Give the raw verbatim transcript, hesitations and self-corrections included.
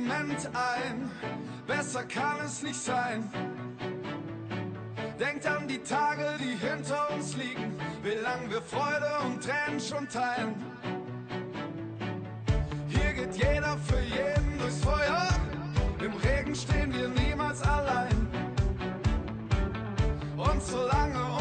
Moment ein, besser kann es nicht sein. Denkt an die Tage, die hinter uns liegen, wie lang wir Freude und Tränen schon teilen. Hier geht jeder für jeden durchs Feuer, im Regen stehen wir niemals allein. Und solange